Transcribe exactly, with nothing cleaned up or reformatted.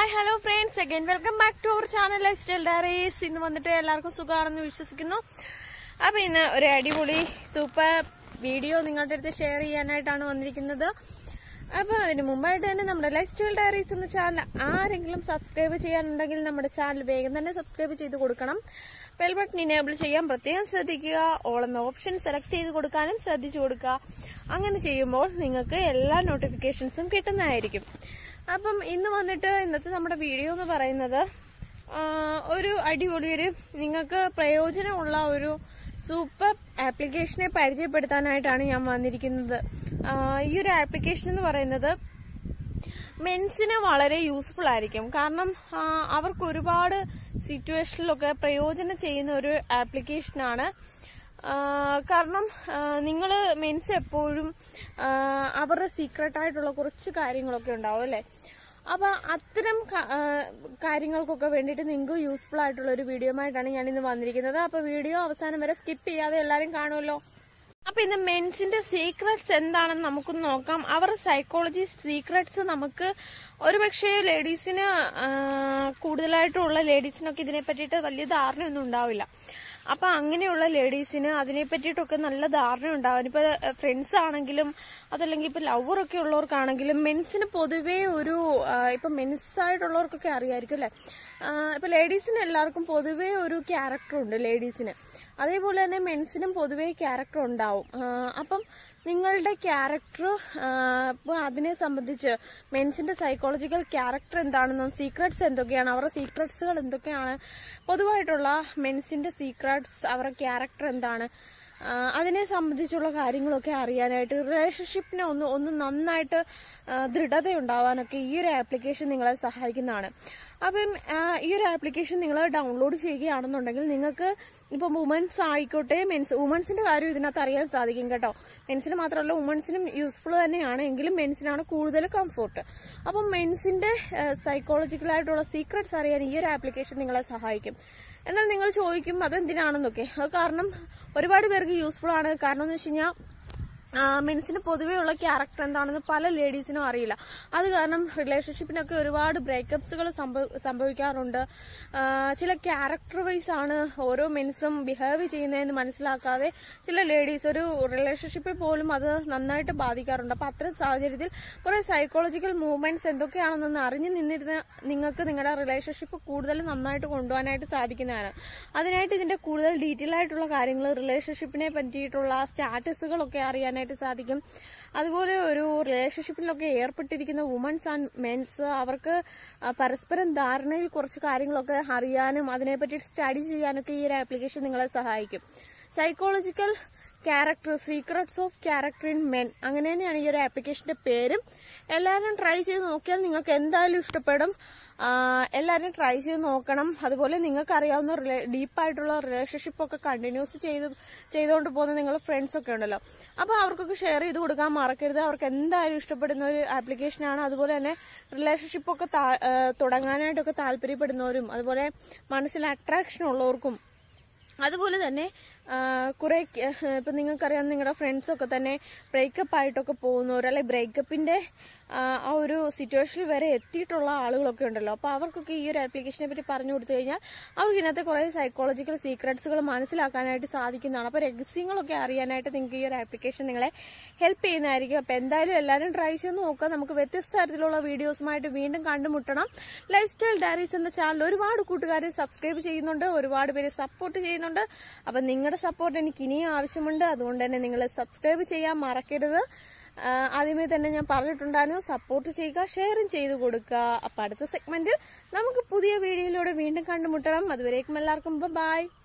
Hi hello friends, again welcome back to our channel Lifestyle Diaries. ഇന്ന് വന്നിട്ട് എല്ലാവർക്കും സുഖമാണെന്ന് വിശ്വസിക്കുന്നു. അപ്പോൾ ഇന്ന് ഒരു അടിപൊളി സൂപ്പർ വീഡിയോ നിങ്ങളുടെ അടുത്ത് ഷെയർ ചെയ്യാനായിട്ടാണ് വന്നിരിക്കുന്നത്. അപ്പോൾ അതിന് മുമ്പായിട്ട് തന്നെ നമ്മുടെ ലൈഫ് സ്റ്റൈൽ ഡയറീസ് എന്ന ചാനൽ ആരെങ്കിലും സബ്സ്ക്രൈബ് ചെയ്യാനുണ്ടെങ്കിൽ നമ്മുടെ ചാനൽ വേഗം തന്നെ സബ്സ്ക്രൈബ് ചെയ്ത് കൊടുക്കണം. ബെൽ ബട്ടൺ ഇനേബിൾ ചെയ്യാൻ പ്രത്യേകം ശ്രദ്ധിക്കുക. ഓൾ എന്ന ഓപ്ഷൻ സെലക്ട് ചെയ്ത് കൊടുക്കാനും ശ്രദ്ധിച്ചു കൊടുക്കുക. അങ്ങനെ ചെയ്യുമ്പോൾ നിങ്ങൾക്ക് എല്ലാ നോട്ടിഫിക്കേഷൻസും കിട്ടുന്നതായിരിക്കും. അപ്പം ഇന്ന് വന്നിട്ട് ഇന്നത്തെ നമ്മുടെ വീഡിയോ എന്ന് പറയുന്നത് ഒരു അടിപൊളി ഒരു നിങ്ങൾക്ക് പ്രയോജനമുള്ള ഒരു സൂപ്പർ ആപ്ലിക്കേഷനെ പരിചയപ്പെടുത്താനായിട്ടാണ് ഞാൻ വന്നിരിക്കുന്നത്. ഈ ഒരു ആപ്ലിക്കേഷൻ എന്ന് പറയുന്നത് മെൻസിന് വളരെ യൂസ്ഫുൾ ആയിരിക്കും. കാരണം അവർക്ക് ഒരുപാട് സിറ്റുവേഷനിലൊക്കെ പ്രയോജനം ചെയ്യുന്ന ഒരു ആപ്ലിക്കേഷനാണ്. കാരണം നിങ്ങൾ മെൻസ് എപ്പോഴും അവരുടെ സീക്രട്ടായിട്ടുള്ള കുറച്ച് കാര്യങ്ങളൊക്കെ ഉണ്ടാവും അല്ലേ. അപ്പം അത്തരം കാര്യങ്ങൾക്കൊക്കെ വേണ്ടിയിട്ട് നിങ്ങൾക്ക് യൂസ്ഫുൾ ആയിട്ടുള്ള ഒരു വീഡിയോ ആയിട്ടാണ് ഞാനിന്ന് വന്നിരിക്കുന്നത്. അപ്പോൾ വീഡിയോ അവസാനം വരെ സ്കിപ്പ് ചെയ്യാതെ എല്ലാവരും കാണുമല്ലോ. അപ്പം ഇന്ന് മെൻസിന്റെ സീക്രട്സ് എന്താണെന്ന് നമുക്കൊന്ന് നോക്കാം. അവരുടെ സൈക്കോളജി സീക്രട്സ് നമുക്ക് ഒരുപക്ഷെ ലേഡീസിന് കൂടുതലായിട്ടുള്ള ലേഡീസിനൊക്കെ ഇതിനെ പറ്റിയിട്ട് വലിയ ധാരണയൊന്നും ഉണ്ടാവില്ല. അപ്പൊ അങ്ങനെയുള്ള ലേഡീസിന് അതിനെ പറ്റിയിട്ടൊക്കെ നല്ല ധാരണ ഉണ്ടാവും. ഇപ്പൊ ഫ്രണ്ട്സ് ആണെങ്കിലും അതല്ലെങ്കിൽ ഇപ്പൊ ലവറൊക്കെ ഉള്ളവർക്കാണെങ്കിലും മെൻസിന് പൊതുവേ ഒരു ഇപ്പൊ മെൻസ് ആയിട്ടുള്ളവർക്കൊക്കെ അറിയായിരിക്കും അല്ലെ. ഇപ്പൊ ലേഡീസിന് എല്ലാവർക്കും പൊതുവേ ഒരു ക്യാരക്ടർ ഉണ്ട് ലേഡീസിന്. അതേപോലെ തന്നെ മെൻസിനും പൊതുവേ ക്യാരക്ടർ ഉണ്ടാവും. അപ്പം നിങ്ങളുടെ ക്യാരക്ടർ ഇപ്പോൾ അതിനെ സംബന്ധിച്ച് മെൻസിന്റെ സൈക്കോളജിക്കൽ ക്യാരക്ടർ എന്താണെന്നും സീക്രട്സ് എന്തൊക്കെയാണ്, അവരുടെ സീക്രട്സുകൾ എന്തൊക്കെയാണ്, പൊതുവായിട്ടുള്ള മെൻസിന്റെ സീക്രട്സ് അവരുടെ ക്യാരക്ടർ എന്താണ്, അതിനെ സംബന്ധിച്ചുള്ള കാര്യങ്ങളൊക്കെ അറിയാനായിട്ട് റിലേഷൻഷിപ്പിനെ ഒന്ന് ഒന്ന് നന്നായിട്ട് ദൃഢത ഉണ്ടാവാനൊക്കെ ഈ ഒരു ആപ്ലിക്കേഷൻ നിങ്ങളെ സഹായിക്കുന്നതാണ്. അപ്പം ഈ ഒരു ആപ്ലിക്കേഷൻ നിങ്ങൾ ഡൗൺലോഡ് ചെയ്യുകയാണെന്നുണ്ടെങ്കിൽ നിങ്ങൾക്ക് ഇപ്പം വുമൻസ് ആയിക്കോട്ടെ മെൻസ് വുമൻസിന്റെ കാര്യം ഇതിനകത്ത് അറിയാൻ സാധിക്കും കേട്ടോ. മെൻസിന് മാത്രമല്ല വുമൻസിനും യൂസ്ഫുൾ തന്നെയാണ്, എങ്കിലും മെൻസിനാണ് കൂടുതൽ കംഫോർട്ട്. അപ്പം മെൻസിന്റെ സൈക്കോളജിക്കലായിട്ടുള്ള സീക്രട്സ് അറിയാൻ ഈ ഒരു ആപ്ലിക്കേഷൻ നിങ്ങളെ സഹായിക്കും. എന്നാൽ നിങ്ങൾ ചോദിക്കും അതെന്തിനാണെന്നൊക്കെ. അത് കാരണം ഒരുപാട് പേർക്ക് യൂസ്ഫുൾ ആണ്. കാരണം എന്ന് വെച്ച് കഴിഞ്ഞാൽ മെൻസിന് പൊതുവേ ഉള്ള ക്യാരക്ടർ എന്താണെന്ന് പല ലേഡീസിനും അറിയില്ല. അത് കാരണം റിലേഷൻഷിപ്പിനൊക്കെ ഒരുപാട് ബ്രേക്കപ്സുകൾ സംഭവിക്കാറുണ്ട്. ചില ക്യാരക്ടർ വൈസ് ആണ് ഓരോ മെൻസും ബിഹേവ് ചെയ്യുന്നതെന്ന് മനസ്സിലാക്കാതെ ചില ലേഡീസ് ഒരു റിലേഷൻഷിപ്പിൽ പോലും അത് നന്നായിട്ട് ബാധിക്കാറുണ്ട്. അപ്പൊ അത്തരം സാഹചര്യത്തിൽ കുറെ സൈക്കോളജിക്കൽ മൂവ്മെന്റ്സ് എന്തൊക്കെയാണെന്നൊന്ന് അറിഞ്ഞു നിന്നിരുന്ന നിങ്ങൾക്ക് നിങ്ങളുടെ റിലേഷൻഷിപ്പ് കൂടുതൽ നന്നായിട്ട് കൊണ്ടുപോകാനായിട്ട് സാധിക്കുന്നതാണ്. അതിനായിട്ട് ഇതിന്റെ കൂടുതൽ ഡീറ്റെയിൽ ആയിട്ടുള്ള കാര്യങ്ങൾ റിലേഷൻഷിപ്പിനെ പറ്റിയിട്ടുള്ള സ്റ്റാറ്റസുകളൊക്കെ അറിയാൻ സാധിക്കും. അതുപോലെ ഒരു റിലേഷൻഷിപ്പിലൊക്കെ ഏർപ്പെട്ടിരിക്കുന്ന വുമൻസ് ആൻഡ് മെൻസ് അവർക്ക് പരസ്പരം ധാരണയിൽ കുറച്ച് കാര്യങ്ങളൊക്കെ അറിയാനും അതിനെപ്പറ്റി സ്റ്റഡി ചെയ്യാനൊക്കെ ഈ ഒരു ആപ്ലിക്കേഷൻ നിങ്ങളെ സഹായിക്കും. Psychological character secrets of character in men, അങ്ങനെ തന്നെയാണ് ഈ ഒരു ആപ്ലിക്കേഷന്റെ പേരും. എല്ലാവരും ട്രൈ ചെയ്ത് നോക്കിയാൽ നിങ്ങൾക്ക് എന്തായാലും ഇഷ്ടപ്പെടും. എല്ലാവരും ട്രൈ ചെയ്ത് നോക്കണം. അതുപോലെ നിങ്ങൾക്ക് അറിയാവുന്ന ഡീപ്പായിട്ടുള്ള റിലേഷൻഷിപ്പ് ഒക്കെ കണ്ടിന്യൂസ് ചെയ്ത് ചെയ്തുകൊണ്ട് പോകുന്ന നിങ്ങളുടെ ഫ്രണ്ട്സ് ഒക്കെ ഉണ്ടല്ലോ, അപ്പോൾ അവർക്കൊക്കെ ഷെയർ ചെയ്ത് കൊടുക്കാൻ മറക്കരുത്. അവർക്ക് എന്തായാലും ഇഷ്ടപ്പെടുന്ന ഒരു ആപ്ലിക്കേഷനാണ്. അതുപോലെ തന്നെ റിലേഷൻഷിപ്പ് ഒക്കെ തുടങ്ങാനായിട്ടൊക്കെ താല്പര്യപ്പെടുന്നവരും അതുപോലെ മനസ്സിൽ അട്രാക്ഷൻ ഉള്ളവർക്കും അതുപോലെ തന്നെ കുറെ ഇപ്പം നിങ്ങൾക്കറിയാം നിങ്ങളുടെ ഫ്രണ്ട്സൊക്കെ തന്നെ ബ്രേക്കപ്പ് ആയിട്ടൊക്കെ പോകുന്നവർ അല്ലെങ്കിൽ ബ്രേക്കപ്പിന്റെ ആ ഒരു സിറ്റുവേഷനിൽ വരെ എത്തിയിട്ടുള്ള ആളുകളൊക്കെ ഉണ്ടല്ലോ. അപ്പോൾ അവർക്കൊക്കെ ഈ ഒരു ആപ്ലിക്കേഷനെ പറ്റി പറഞ്ഞു കൊടുത്തു കഴിഞ്ഞാൽ അവർക്ക് ഇതിനകത്ത് കുറേ സൈക്കോളജിക്കൽ സീക്രട്സുകൾ മനസ്സിലാക്കാനായിട്ട് സാധിക്കുന്നതാണ്. അപ്പോൾ രഹസ്യങ്ങളൊക്കെ അറിയാനായിട്ട് നിങ്ങൾക്ക് ഈ ഒരു ആപ്ലിക്കേഷൻ നിങ്ങളെ ഹെൽപ്പ് ചെയ്യുന്നതായിരിക്കും. അപ്പോൾ എന്തായാലും എല്ലാവരും ട്രൈ ചെയ്ത് നോക്കുക. നമുക്ക് വ്യത്യസ്ത തരത്തിലുള്ള വീഡിയോസുമായിട്ട് വീണ്ടും കണ്ടുമുട്ടണം. ലൈഫ് സ്റ്റൈൽ ഡയറീസ് എന്ന ചാനൽ ഒരുപാട് കൂട്ടുകാർ സബ്സ്ക്രൈബ് ചെയ്യുന്നുണ്ട്, ഒരുപാട് പേര് സപ്പോർട്ട് ചെയ്യുന്നുണ്ട്. അപ്പം നിങ്ങളുടെ സപ്പോർട്ട് എനിക്ക് ഇനിയും ആവശ്യമുണ്ട്. അതുകൊണ്ട് തന്നെ നിങ്ങൾ സബ്സ്ക്രൈബ് ചെയ്യാൻ മറക്കരുത്. ആദ്യമേ തന്നെ ഞാൻ പറഞ്ഞിട്ടുണ്ടായിരുന്നു, സപ്പോർട്ട് ചെയ്യുക, ഷെയറും ചെയ്ത് കൊടുക്കുക. അപ്പം അടുത്ത സെഗ്മെന്റിൽ നമുക്ക് പുതിയ വീഡിയോയിലൂടെ വീണ്ടും കണ്ടുമുട്ടണം. അതുവരേക്കും എല്ലാവർക്കും ബൈ.